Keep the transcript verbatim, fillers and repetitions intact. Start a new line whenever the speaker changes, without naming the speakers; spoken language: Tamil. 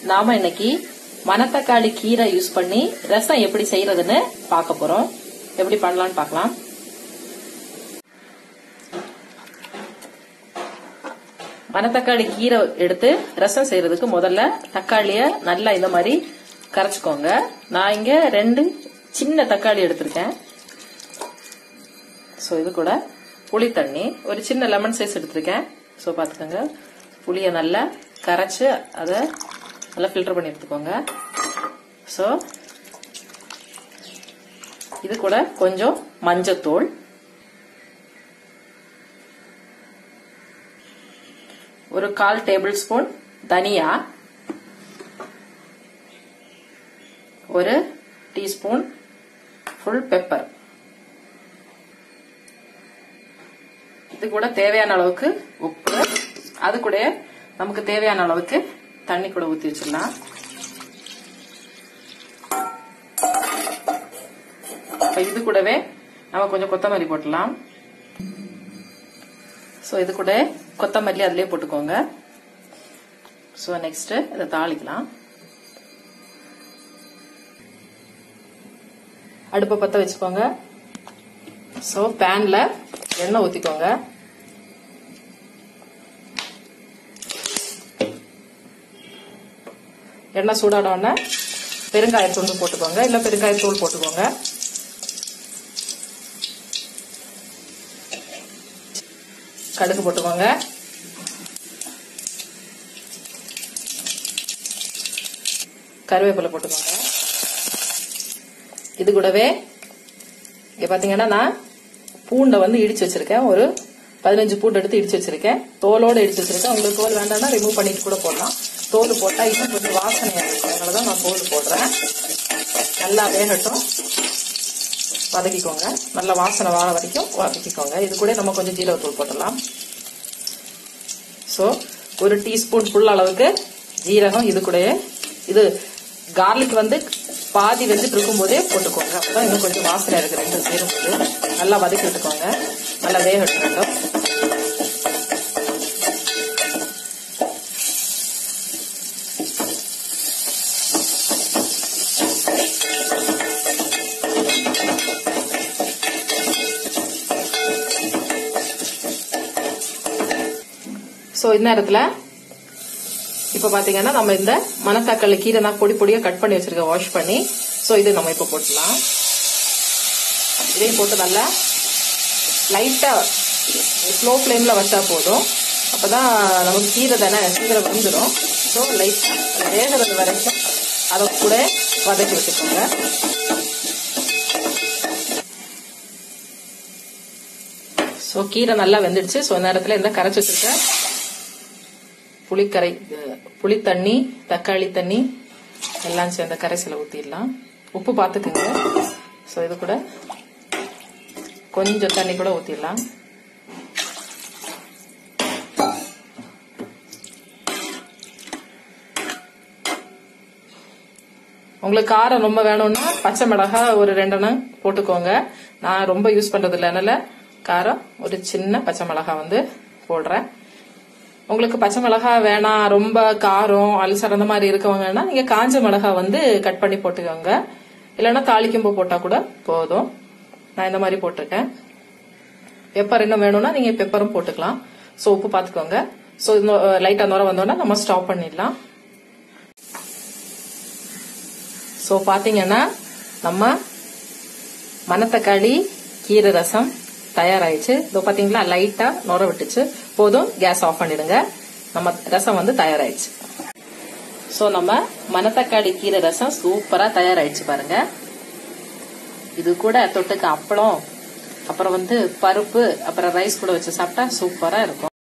நாம இன்னைக்கு மணத்தக்காளி கீரை யூஸ் பண்ணி ரசம் எப்படி செய்யறதுன்னு பார்க்க போறோம். எப்படி பண்ணலாம்னு பார்க்கலாம். மணத்தக்காளி கீரை எடுத்து ரசம் செய்யறதுக்கு முதல்ல தக்காளிய நல்லா இந்த மாதிரி கரைச்சுக்கோங்க. நான் இங்க ரெண்டு சின்ன தக்காளி எடுத்திருக்கேன். சோ இது கூட புளி தண்ணி ஒரு சின்ன லெமன் சைஸ் எடுத்திருக்கேன். சோ பாத்துக்கோங்க, புளிய நல்லா கரைச்சு அதை நல்லா ஃபில்டர் பண்ணி எடுத்துக்கோங்க. சோ இது கூட கொஞ்சம் மஞ்சத்தூள், ஒரு கால் டேபிள் ஸ்பூன் தனியா, ஒரு டீஸ்பூன் ஃபுல் பெப்பர். இது கூட தேவையான அளவுக்கு உப்பு, அது கூட நமக்கு தேவையான அளவுக்கு தண்ணி கூட ஊத்தி வச்சிடலாம். இது கூடவே நம்ம கொஞ்சம் கொத்தமல்லி போட்டுடலாம். சோ இது கூட கொத்தமல்லி அதுலயே போட்டுக்கோங்க. சோ நெக்ஸ்ட் இதை தாளிக்கலாம். அடுப்பை பத்த வச்சுக்கோங்க. சோ பேன்ல எண்ணெய் ஊத்திக்கோங்க. எண்ணெய் சூடானோடனே பெருங்காயத்தூள் போட்டுக்கோங்க, இல்ல பெருங்காயத்தூள் போட்டுக்கோங்க. கடுகு போட்டுக்கோங்க. கருவேப்பிலை போட்டுக்கோங்க. இது கூடவே இங்க பாத்தீங்கன்னா நான் பூண்டை வந்து இடிச்சு வச்சிருக்கேன். ஒரு பதினஞ்சு பூண்டு எடுத்து இடிச்சு வச்சிருக்கேன். தோலோட இடிச்சு வச்சிருக்கேன். உங்களுக்கு தோல் வேண்டாம்னா ரிமூவ் பண்ணிட்டு கூட போடலாம். தோல் போட்டா இன்னும் கொஞ்சம் வாசனையா இருக்கும், அதனாலதான் நான் தோல் போடுறேன். நல்லா வேகட்டும், வதக்கிக்கோங்க. நல்லா வாசனை வாழ வரைக்கும் வதக்கிக்கோங்க. இது கூட நம்ம கொஞ்சம் ஜீரகத்தூள் போட்டலாம். சோ ஒரு டீஸ்பூன் ஃபுல் அளவுக்கு ஜீரகம். இது கூட இது கார்லிக் வந்து பாதி வெந்துட்டு இருக்கும் போதே போட்டுக்கோங்க. அப்பதான் இன்னும் கொஞ்சம் வாசனை இருக்கு. ரெண்டு சேரும் நல்லா வதக்கி விட்டுக்கோங்க. நல்லா வேக விட்டுக்கோங்க. சோ இந்த நேரத்துல இப்ப பாத்தீங்கன்னா நம்ம இந்த மணத்தக்காளி கீரை நான் பொடி பொடியா கட் பண்ணி வச்சிருக்கேன், வாஷ் பண்ணி. சோ இது நம்ம இப்ப போட்டுலாம். இதையும் போட்டு நல்லா லைட்டா ஸ்லோ பிளேம்ல வச்சா போதும். அப்பதான் நமக்கு கீரை தானே சீக்கிரம் வந்துடும். சோ லைட்டா வேகிறது வரைக்கும் அதை கூட வதக்கி வச்சுக்கோங்க. சோ கீரை நல்லா வெந்துடுச்சு. சோ இந்த நேரத்துல இந்த கரைச்சி வச்சிருக்க புளிக்கரை புளி தண்ணி, தக்காளி தண்ணி எல்லாம் சேர்ந்த கரைசல ஊத்திடலாம். உப்பு பார்த்துக்குங்க. சோ இது கூட கொஞ்சம் தண்ணி கூட ஊத்திடலாம். உங்களுக்கு காரம் ரொம்ப வேணும்னா பச்சை மிளகாய் ஒரு ரெண்டெண்ணம் போட்டுக்கோங்க. நான் ரொம்ப யூஸ் பண்றது இல்லை, அதனால காரம் ஒரு சின்ன பச்சை மிளகாய் வந்து போடுறேன். உங்களுக்கு பச்சை மிளகாய் வேணாம், ரொம்ப காரம் அல்சர் அந்த மாதிரி இருக்கவங்கன்னா நீங்க காஞ்ச மிளகாய் வந்து கட் பண்ணி போட்டுக்கோங்க. இல்லைன்னா தாளிக்கும்போ போட்டா கூட போதும். நான் இந்த மாதிரி போட்டிருக்கேன். பெப்பர் இன்னும் வேணும்னா நீங்க பெப்பரும் போட்டுக்கலாம். சோ உப்பு பாத்துக்கோங்க. சோ லைட்டா நுர வந்தோன்னா நம்ம ஸ்டாப் பண்ணிடலாம். சோ பாத்தீங்கன்னா நம்ம மணத்தக்காளி கீரை ரசம் தயாராயிடுச்சு. இதோ பாத்தீங்களா, லைட்டா நுர விட்டுச்சு. போதும், கேஸ் ஆஃப் பண்ணிடுங்க. நம்ம ரசம் வந்து தயாராயிடுச்சு. சோ நம்ம மணத்தக்காளி கீரை ரசம் சூப்பரா தயாராயிடுச்சு பாருங்க. இது கூட தொட்டுக்க அப்பளம், அப்புறம் வந்து பருப்பு, அப்புறம் ரைஸ் கூட வச்சு சாப்பிட்டா சூப்பரா இருக்கும்.